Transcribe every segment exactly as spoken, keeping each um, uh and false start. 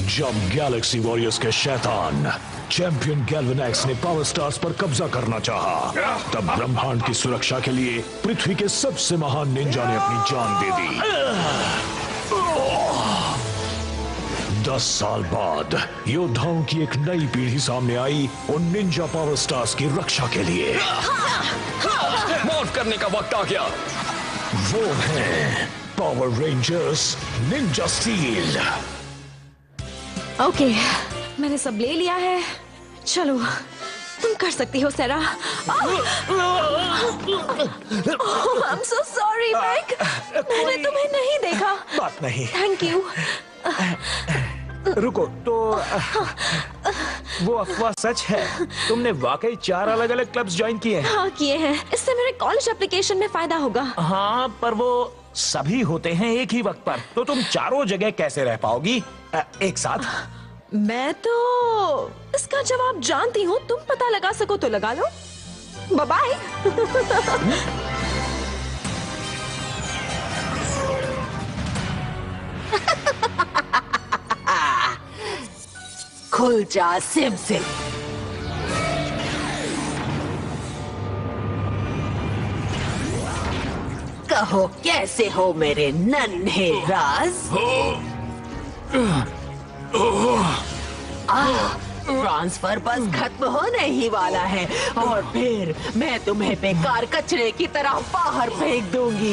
जब Galaxy warriors के शैतान चैंपियन गैल्वेनैक्स ने पावर स्टार्स पर कब्जा करना चाहा, तब ब्रह्मांड की सुरक्षा के लिए पृथ्वी के सबसे महान निंजा ने अपनी जान दे दी। दस साल बाद योद्धाओं की एक नई पीढ़ी सामने आई उन निंजा पावर स्टार्स की रक्षा के लिए। मौत करने का वक्त आ गया। वो हैं power rangers ninja steel. Okay, मैंने सब ले लिया है। चलो, तुम कर सकती हो सेरा। I'm so sorry, Mac. मैंने तुम्हें नहीं देखा। बात नहीं। Thank you. रुको, तो वो अफवाह सच है? तुमने वाकई चार अलग अलग क्लब्स ज्वाइन किए हैं? हाँ, किए हैं। इससे मेरे कॉलेज एप्लीकेशन में फायदा होगा। हाँ, पर वो सभी होते हैं एक ही वक्त पर, तो तुम चारों जगह कैसे रह पाओगी एक साथ? मैं तो इसका जवाब जानती हूँ। तुम पता लगा सको तो लगा लो। Bye bye. खुल जा सिम सिम। कहो कैसे हो मेरे नन्हे राज? ट्रांसफर बस खत्म होने ही वाला है और फिर मैं तुम्हें बेकार कचरे की तरह बाहर फेंक दूंगी।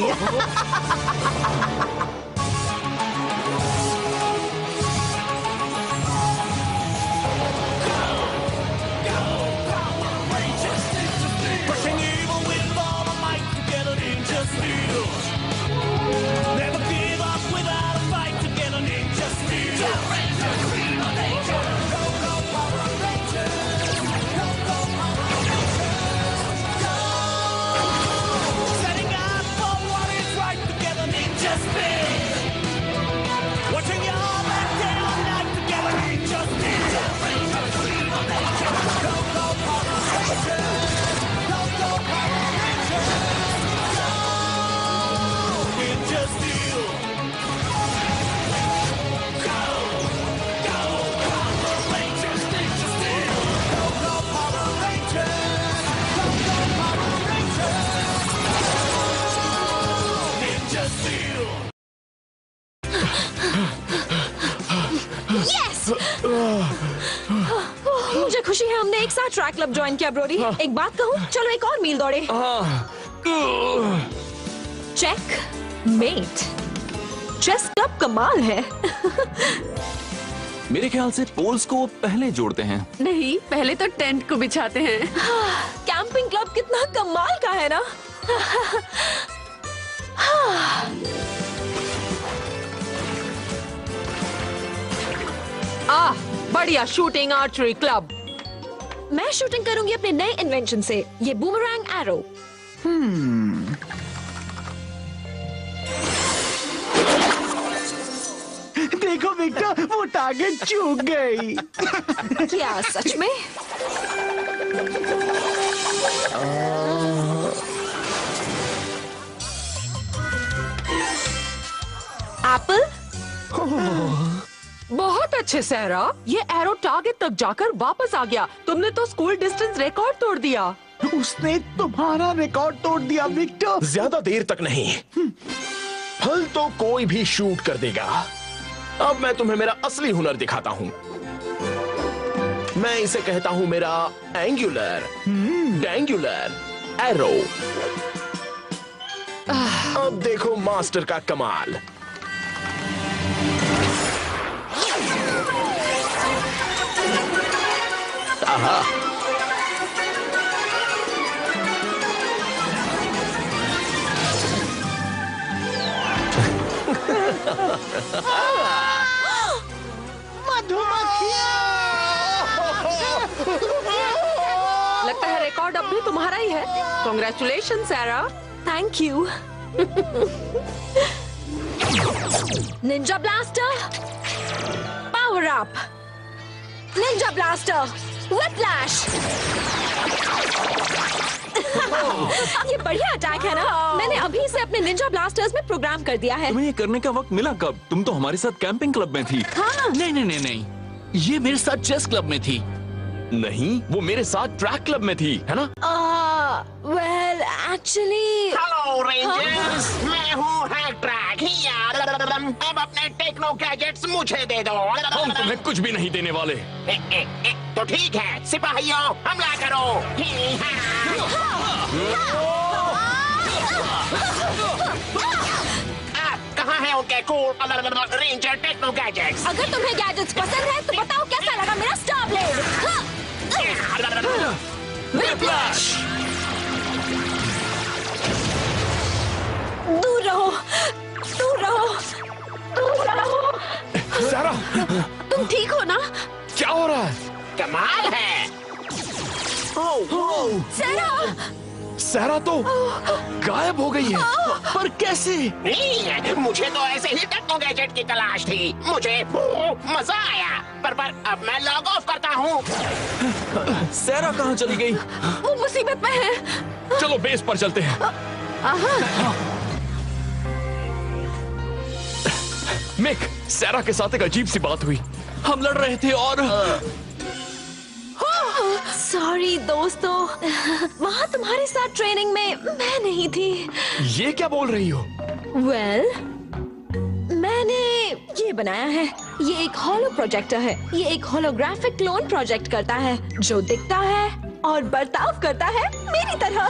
मुझे खुशी है हमने एक साथ ट्रैक क्लब ज्वाइन किया ब्रोडी। हाँ। एक बात कहूँ, चलो एक और मील दौड़े। हाँ। Check met. चेस क्लब कमाल है। मेरे ख्याल से पोल्स को पहले जोड़ते हैं। नहीं, पहले तो टेंट को बिछाते हैं। कैंपिंग क्लब कितना कमाल का है ना। आ, बढ़िया शूटिंग आर्चरी क्लब। मैं शूटिंग करूंगी अपने नए इन्वेंशन से, ये बूमरैंग एरो। हम्म। देखो विक्टर, वो टारगेट चूक गई। क्या सच में? एप्पल? बहुत अच्छे सहरा, ये एरो टारगेट तक जाकर वापस आ गया। तुमने तो स्कूल डिस्टेंस रिकॉर्ड तोड़ दिया। उसने तुम्हारा रिकॉर्ड तोड़ दिया विक्टर। ज्यादा देर तक नहीं, फल तो कोई भी शूट कर देगा। अब मैं तुम्हें मेरा असली हुनर दिखाता हूँ। मैं इसे कहता हूँ मेरा एंगुलर डैंगुलर एरो। अब देखो मास्टर का कमाल। आहा। लगता है रिकॉर्ड अब भी तुम्हारा ही है। Congratulation Sarah. Thank you. Ninja blaster power up. Ninja blaster whiplash. ये बढ़िया अटैक है ना? मैंने अभी इसे अपने निंजा ब्लास्टर्स में प्रोग्राम कर दिया है। तुम्हें ये करने का वक्त मिला कब? तुम तो हमारे साथ कैंपिंग क्लब में थी। हाँ। नहीं नहीं नहीं नहीं, ये मेरे साथ चेस क्लब में थी। नहीं, वो मेरे साथ ट्रैक क्लब में थी, है ना? वेल एक्चुअली हेलो रेंजर्स, मैं हूँ हैक ट्रैक। अब अपने टेक्नो गैजेट्स मुझे दे दो। हम तुम्हें कुछ भी नहीं देने वाले। ए, ए, ए, तो ठीक है सिपाहियों, हमला करो। आप कहाँ हैं उनके कूल रेंजर टेक्नो गैजेट्स? अगर तुम्हें गैजेट्स पसंद है तो बताओ कैसा लगा मेरा स्टार ब्लेड? व्हिप्लैश! दूर रहो, दूर रहो, दूर रहो। सारा, तुम ठीक हो ना? क्या हो रहा है? कमाल है। सारा, सारा तो गायब हो गई है। पर कैसे? नहीं, मुझे तो ऐसे ही टेक्नो गैजेट की तलाश थी। मुझे मजा आया, पर पर अब मैं लॉग ऑफ करता हूँ। सारा कहाँ चली गई? वो मुसीबत में है। चलो बेस पर चलते हैं। मिक, सारा के साथ एक अजीब सी बात हुई। हम लड़ रहे थे और सॉरी दोस्तों, वहाँ तुम्हारे साथ ट्रेनिंग में मैं नहीं थी। ये क्या बोल रही हो? वेल well, मैंने ये बनाया है। ये एक होलो प्रोजेक्टर है। ये एक होलोग्राफिक क्लोन प्रोजेक्ट करता है जो दिखता है और बर्ताव करता है मेरी तरह।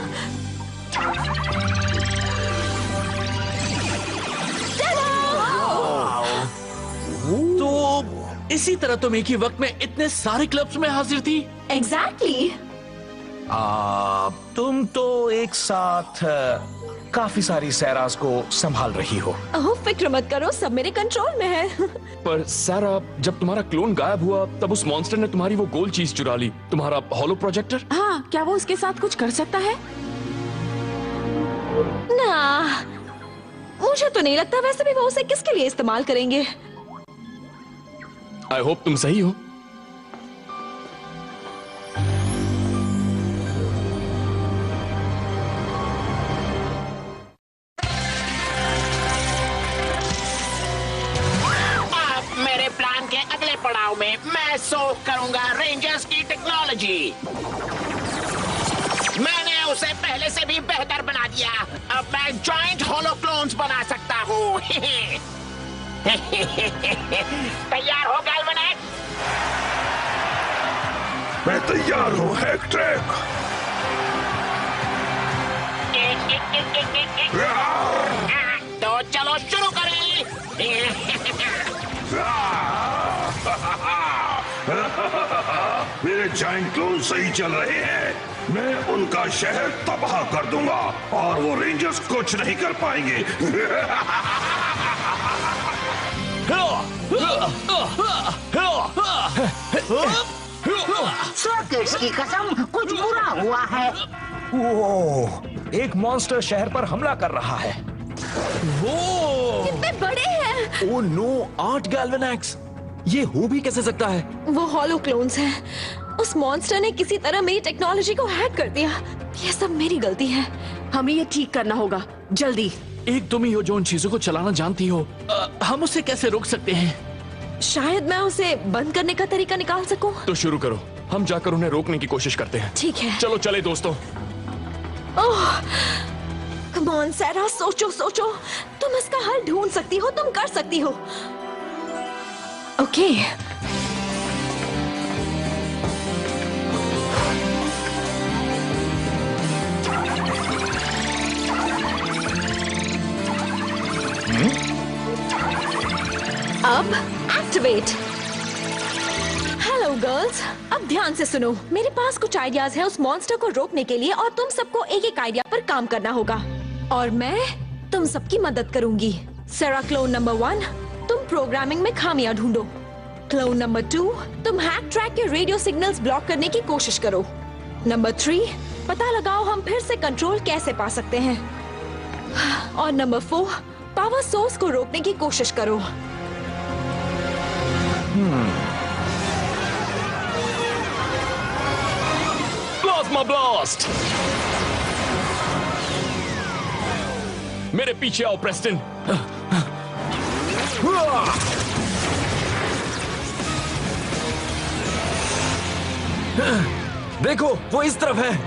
तो इसी तरह तुम एक ही वक्त में इतने सारे क्लब्स में हाजिर थी? एग्जैक्टली। आ, तुम तो एक साथ आ, काफी सारी सैरास को संभाल रही हो। ओह फिक्र मत करो, सब मेरे कंट्रोल में है। पर सारा, जब तुम्हारा क्लोन गायब हुआ तब उस मॉन्स्टर ने तुम्हारी वो गोल चीज चुरा ली, तुम्हारा होलो प्रोजेक्टर। हाँ, क्या वो उसके साथ कुछ कर सकता है? ना, मुझे तो नहीं लगता। वैसे भी वो उसे किसके लिए इस्तेमाल करेंगे? आई होप तुम सही हो। अब मेरे प्लान के अगले पड़ाव में मैं सोख करूंगा रेंजर्स की टेक्नोलॉजी। मैंने उसे पहले से भी बेहतर बना दिया। अब मैं जॉइंट होलो क्लोन्स बना सकता हूँ। तैयार हो गैल्वेनेक्स? मैं तैयार हूँ हैक ट्रैक। तो चलो शुरू करें। मेरे जाइंट क्लोन सही चल रहे हैं। मैं उनका शहर तबाह कर दूंगा और वो रेंजर्स कुछ नहीं कर पाएंगे। सर्कस की कसम, कुछ बुरा हुआ है। ओह, एक मॉन्स्टर शहर पर हमला कर रहा है। कितने बड़े हैं? ओह नो, आठ गैल्वेनेक्स। ये हो भी कैसे सकता है? वो होलो क्लोन्स हैं। उस मॉन्स्टर ने किसी तरह मेरी टेक्नोलॉजी को हैक कर दिया। ये सब मेरी गलती है। हमें ये ठीक करना होगा, जल्दी। एक तुम ही हो जो उन चीजों को चलाना जानती हो। आ, हम उसे कैसे रोक सकते हैं? शायद मैं उसे बंद करने का तरीका निकाल सकूं। तो शुरू करो, हम जाकर उन्हें रोकने की कोशिश करते हैं। ठीक है। चलो चले दोस्तों। ओह, कम ऑन सारा, सोचो सोचो। तुम इसका हल ढूंढ सकती हो, तुम कर सकती हो। ओके। अब एक्टिवेट। हेलो गर्ल्स, अब ध्यान से सुनो। मेरे पास कुछ आइडियाज है उस मॉन्स्टर को रोकने के लिए और तुम सबको एक एक आइडिया पर काम करना होगा और मैं तुम सबकी मदद करूंगी। सेरा क्लोन नंबर वन, तुम प्रोग्रामिंग में खामियां ढूंढो। क्लोन नंबर टू, तुम हैक ट्रैक के रेडियो सिग्नल्स ब्लॉक करने की कोशिश करो। नंबर थ्री, पता लगाओ हम फिर से कंट्रोल कैसे पा सकते हैं। और नंबर फोर, पावर सोर्स को रोकने की कोशिश करो। Hmm. Plasma blast. मेरे पीछे आओ प्रेस्टन। देखो वो इस तरफ है।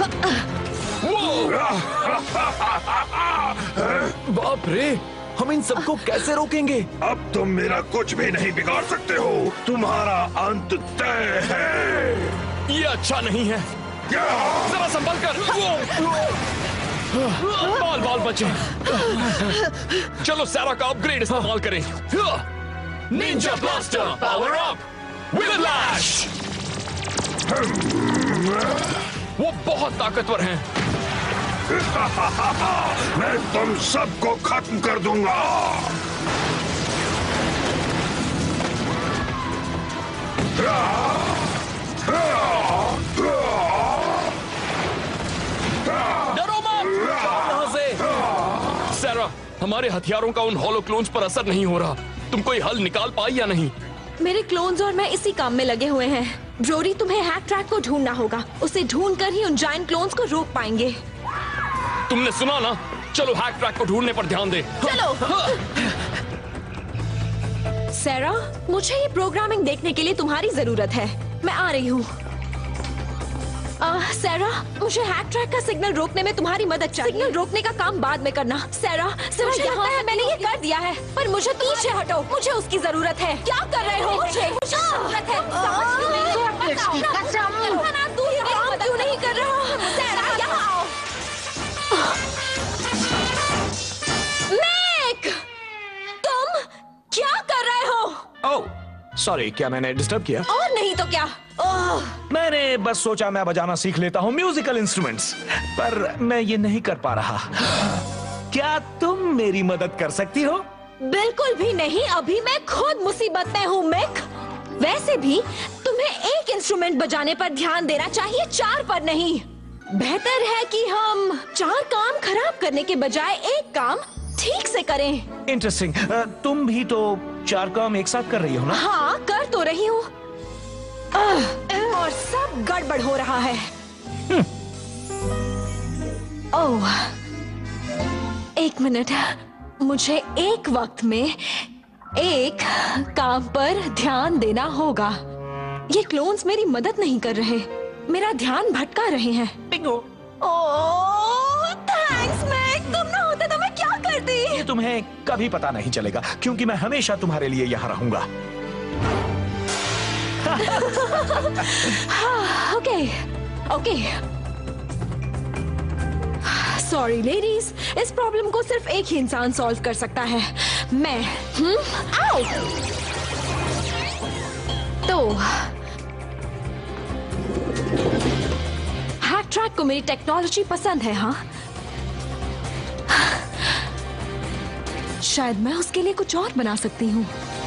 बाप रे, हम इन सबको कैसे रोकेंगे? अब तुम मेरा कुछ भी नहीं बिगाड़ सकते हो, तुम्हारा अंत तय है। ये अच्छा नहीं है, जरा संभल कर। बाल बाल बचे। चलो सैरा का अपग्रेड इस्तेमाल करें। Ninja blaster power up whiplash. वो बहुत ताकतवर हैं। मैं तुम सबको खत्म कर दूंगा। डरो मत। कहां से? सैरा, हमारे हथियारों का उन हॉलो क्लोन्स पर असर नहीं हो रहा। तुम कोई हल निकाल पाई या नहीं? मेरे क्लोन्स और मैं इसी काम में लगे हुए हैं। ब्रोरी, तुम्हें हैक ट्रैक को ढूंढना होगा। उसे ढूंढकर ही उन जायंट क्लोन्स को रोक पाएंगे। तुमने सुना ना? चलो हैक ट्रैक को ढूंढने पर ध्यान दे। चलो। सैरा, मुझे ये प्रोग्रामिंग देखने के लिए तुम्हारी जरूरत है। मैं आ रही हूँ। सैरा, मुझे हैक ट्रैक का सिग्नल रोकने में तुम्हारी मदद चाहिए। सिग्नल रोकने का काम बाद में करना। सैरा, सैरा यहाँ है, मैंने ये कर दिया है, पर मुझे पीछे हटो। मुझे उसकी जरूरत है। क्या कर रहे हो? मुझे मुझे जरूरत है। तू ये काम क्यों नहीं कर रहा? सैरा, यहाँ आओ। मैक, तुम क्या कर रहे हो? ओह, सॉरी, क्या मैंने डिस्टर्ब किया? और नहीं तो क्या। ओह, मैंने बस सोचा मैं बजाना सीख लेता हूँ म्यूजिकल इंस्ट्रूमेंट्स, पर मैं ये नहीं कर पा रहा। क्या तुम मेरी मदद कर सकती हो? बिल्कुल भी नहीं। अभी मैं खुद मुसीबत में हूँ मैक। वैसे भी तुम्हें एक इंस्ट्रूमेंट बजाने पर ध्यान देना चाहिए, चार पर नहीं। बेहतर है कि हम चार काम खराब करने के बजाय एक काम ठीक से करें। इंटरेस्टिंग। तुम भी तो चार काम एक साथ कर रही हो ना? हाँ, कर तो रही हूँ, और सब गड़बड़ हो रहा है। ओह, एक मिनट। मुझे एक वक्त में एक काम पर ध्यान देना होगा। ये क्लोन्स मेरी मदद नहीं कर रहे, मेरा ध्यान भटका रहे हैं। बिंगो। Oh, thanks Mac. तुम ना होते तो मैं क्या करती? ये तुम्हें कभी पता नहीं चलेगा, क्योंकि मैं हमेशा तुम्हारे लिए यहाँ रहूंगा। Okay, okay. सॉरी लेडीज, इस प्रॉब्लम को सिर्फ एक ही इंसान सॉल्व कर सकता है, मैं। हम्म, आओ। तो हैक ट्रैक को मेरी टेक्नोलॉजी पसंद है। हाँ, शायद मैं उसके लिए कुछ और बना सकती हूँ।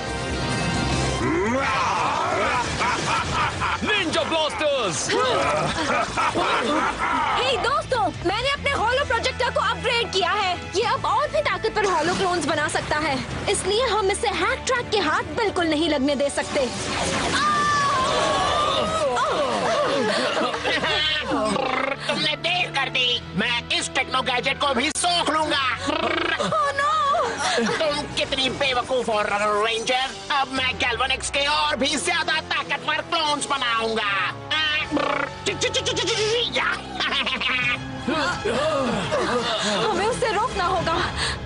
Ninja blasters. हे दोस्तों, मैंने अपने हॉलो प्रोजेक्टर को अपग्रेड किया है। ये अब और भी ताकतवर हॉलो क्लोन्स बना सकता है, इसलिए हम इसे हैक ट्रैक के हाथ बिल्कुल नहीं लगने दे सकते। तुमने देर कर दी। मैं इस टेक्नो गैजेट को भी सोख लूंगा। Oh no! तुम कितनी बेवकूफ हो रेंजर। अब मैं गैल्वेनेक्स के और भी ज्यादा ताकतवर क्लोन्स बनाऊंगा। हमें उसे रोकना होगा।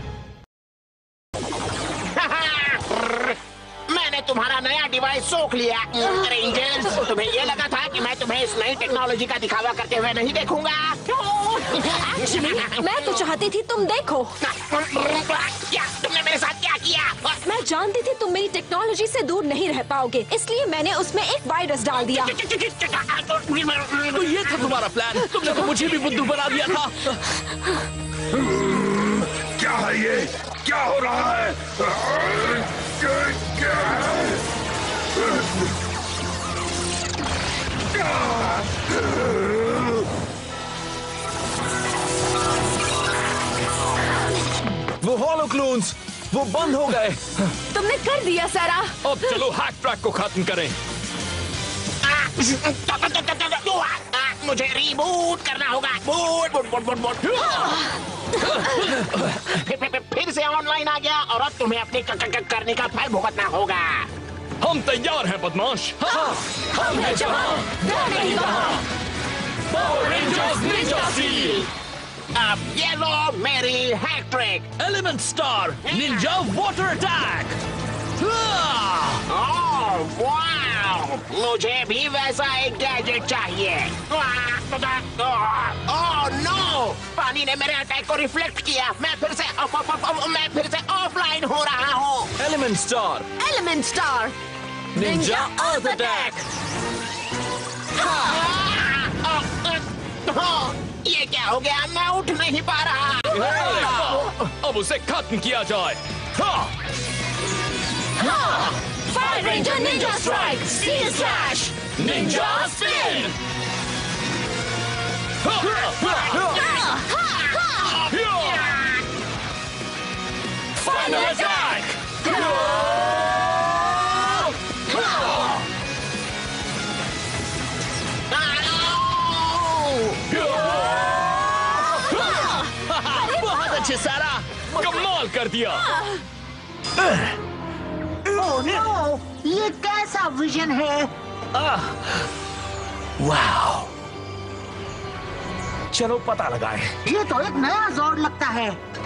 मैंने तुम्हारा नया डिवाइस सोख लिया रेंजर्स। तुम्हें ये लगा था कि मैं तुम्हें इस नई टेक्नोलॉजी का दिखावा करते हुए नहीं देखूंगा? एक्चुअली मैं तो चाहती थी तुम देखो। क्या तुमने मेरे साथ क्या किया? मैं जानती थी तुम मेरी टेक्नोलॉजी से दूर नहीं रह पाओगे, इसलिए मैंने उसमें एक वायरस डाल दिया। तो ये था तुम्हारा प्लान? तुमने तो मुझे भी बुद्धू बना दिया था। क्या है ये? क्या हो रहा है? वो हॉलो क्लोन्स, वो बंद हो गए। तुमने कर दिया सारा। अब चलो हैक ट्रैक को खत्म करें। मुझे रीबूट करना होगा। Boot boot boot boot boot. फिर, फिर, फिर से ऑनलाइन आ गया और अब तुम्हें अपने क, क, क, करने का फल भुगतना होगा। हम तैयार हैं बदमाश। हम हैं जवां, डर नहीं वहाँ। Power rangers ninja steel. अब ये लो मेरी hack trick. Element star ninja water attack. Oh wow, मुझे भी वैसा एक गैजेट चाहिए। ओह नो, पानी ने मेरे अटैक को रिफ्लेक्ट किया। मैं फिर से अप, अप, अप, अप, मैं फिर से ऑफलाइन हो रहा हूँ। Element star element star ninja earth attack. ये क्या हो गया? मैं उठ नहीं पा रहा। अब उसे खत्म किया जाए। Fire ranger ninja strike, steel slash, ninja spin. Final attack. बहुत अच्छे सारा, कमाल कर दिया। ओह नो, ये कैसा विजन है? वाह, चलो पता लगाएं। ये तो एक नया जोड़ लगता है।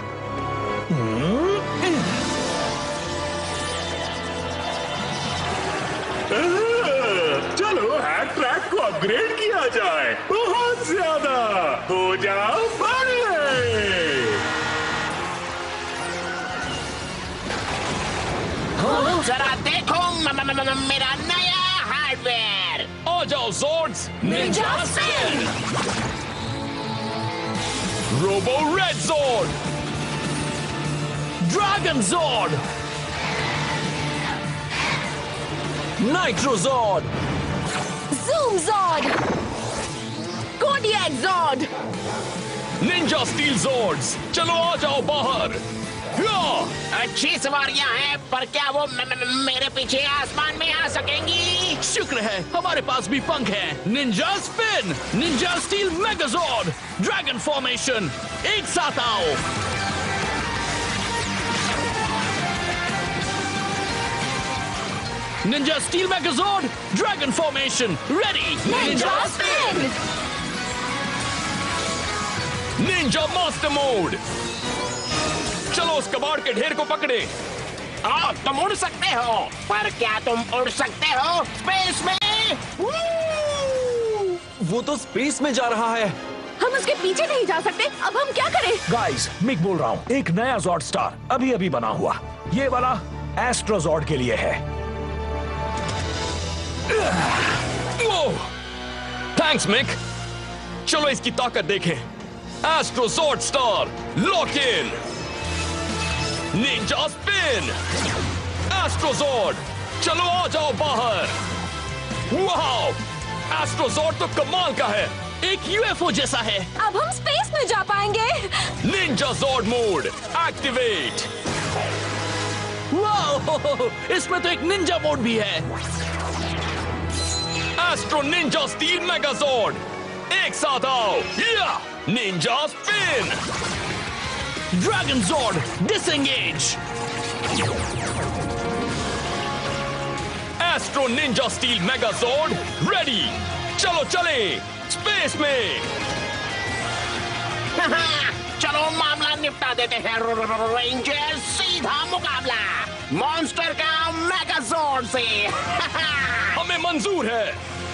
चलो हैक ट्रैक को अपग्रेड किया जाए। बहुत ज्यादा हो जाओ बड़े। जरा देखो म, म, म, म, मेरा नया हार्डवेयर। आ जाओ zords ninja spin. Robo red zord, dragon zord, nitro zord, zoom zord, kodiak zord, ninja steel zords. चलो आ जाओ बाहर। अच्छी सवारियां हैं, पर क्या वो म, म, मेरे पीछे आसमान में आ सकेंगी? शुक्र है हमारे पास भी पंख है। Ninja spin, ninja steel megazord, dragon formation, एक साथ आओ। Ninja steel megazord, dragon formation, ready. Ninja spin, ninja master mode. चलो उस कबाड़ के ढेर को पकड़े। ओ, तुम उड़ सकते हो, पर क्या तुम उड़ सकते हो स्पेस में? वो तो स्पेस में जा रहा है। हम उसके पीछे नहीं जा सकते। अब हम क्या करें? गाइस, मिक बोल रहा हूँ, एक नया जॉर्ड स्टार अभी अभी बना हुआ। ये वाला एस्ट्रोजॉर्ड के लिए है। Thanks Mick. चलो इसकी ताकत देखें। Astrozord star lock in. Ninja spin, astrozord. चलो आ जाओ बाहर। वाओ, एस्ट्रोजॉर्ड तो कमाल का है। एक यूएफओ जैसा है। अब हम स्पेस में जा पाएंगे। Ninja zord mode activate. Wow, इसमें तो एक निंजा मोड भी है। एस्ट्रो निंजा स्टील मेगाजॉर्ड, एक साथ आओ। या ninja spin. Dragon zord disengage. Astro ninja steel megazord ready. चलो चले स्पेस में। चलो मामला निपटा देते हैं रेंजर। सीधा मुकाबला मॉन्स्टर का मेगाजॉर्ड से। हमें मंजूर है।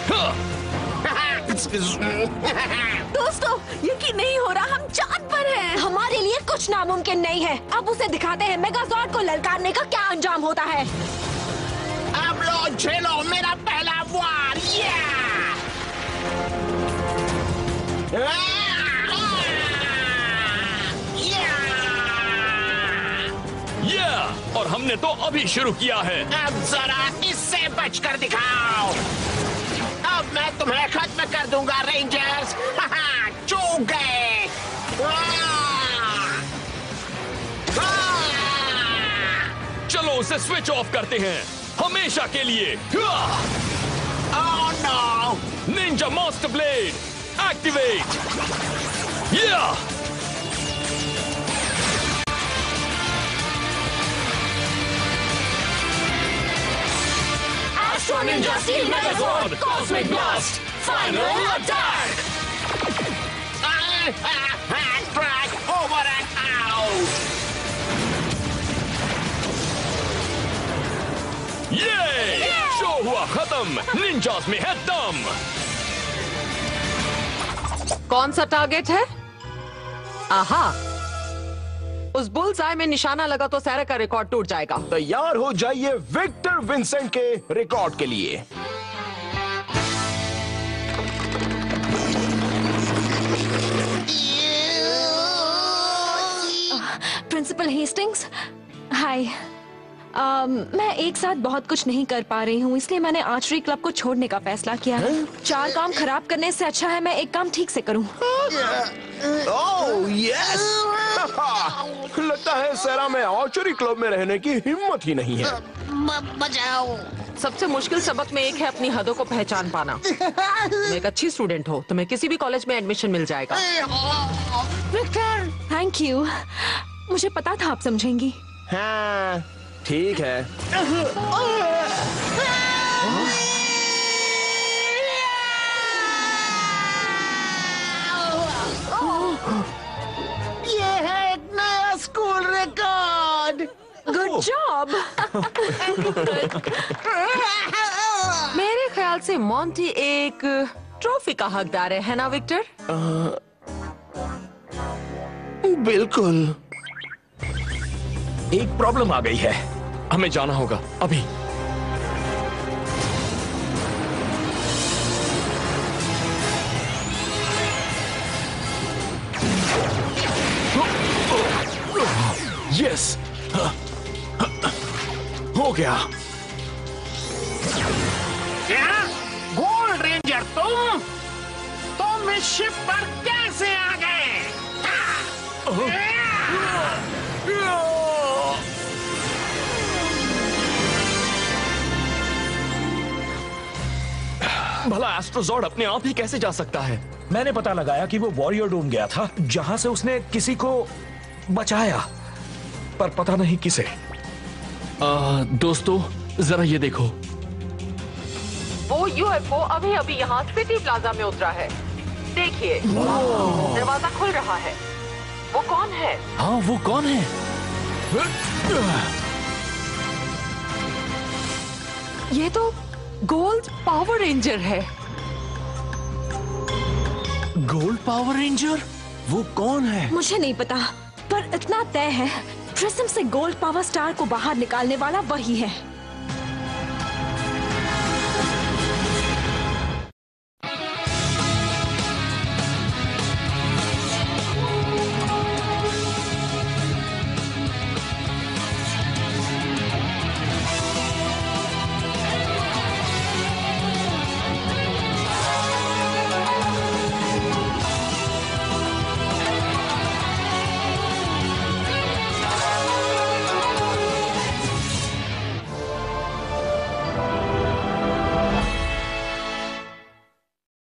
दोस्तों, यकीन नहीं हो रहा, हम चांद पर हैं। हमारे लिए कुछ नामुमकिन नहीं है। अब उसे दिखाते हैं मेगाजॉर्ड को ललकारने का क्या अंजाम होता है। अब लो झेलो मेरा पहला वार। या या और हमने तो अभी शुरू किया है। अब जरा इससे बचकर दिखाओ। अब मैं तुम्हें खत्म कर दूंगा रेंजर्स। चूक गए। चलो उसे स्विच ऑफ करते हैं हमेशा के लिए। Oh no! Ninja master blade activate. या Astro Ninja Steel Megazord Cosmic Blast Final Attack! Drag over and out! ये शो हुआ खत्म। निंजास में है दम। कौन सा टारगेट है? आहा, उस बुल्स आई में निशाना लगा तो सारा का रिकॉर्ड टूट जाएगा। तैयार हो जाइए विक्टर विंसेंट के रिकॉर्ड के लिए। प्रिंसिपल हेस्टिंग्स, हाय। Um, मैं एक साथ बहुत कुछ नहीं कर पा रही हूँ, इसलिए मैंने आर्चरी क्लब को छोड़ने का फैसला किया है। चार काम खराब करने से अच्छा है मैं एक काम ठीक से करूँ। Oh yes! लगता है सेरा में आर्चरी क्लब में रहने की हिम्मत ही नहीं है। बचाओ। सबसे मुश्किल सबक में एक है अपनी हदों को पहचान पाना। तुम एक अच्छी स्टूडेंट हो, तुम्हें किसी भी कॉलेज में एडमिशन मिल जाएगा। Victor, thank you. मुझे पता था आप समझेंगी। हाँ, ठीक है। ये है एक नया स्कूल रिकॉर्ड। Good job. मेरे ख्याल से मोंटी एक ट्रॉफी का हकदार है, है ना विक्टर? बिल्कुल। एक प्रॉब्लम आ गई है, हमें जाना होगा अभी। यस, हो गया। क्या? गोल्ड रेंजर तुम? तुम इस शिप पर कैसे आ गए? भला एस्ट्रोजॉर्ड अपने आप ही कैसे जा सकता है? मैंने पता लगाया कि वो वॉरियर डूम गया था, जहां से उसने किसी को बचाया, पर पता नहीं किसे। आ, दोस्तों जरा ये देखो। वो यूएफओ अभी अभी यहाँ सिटी प्लाजा में उतरा है। देखिए, दरवाजा खुल रहा है। वो कौन है? हाँ, वो कौन है? ये तो गोल्ड पावर रेंजर है। Gold power ranger? वो कौन है? मुझे नहीं पता, पर इतना तय है, प्रिज्म से गोल्ड पावर स्टार को बाहर निकालने वाला वही है।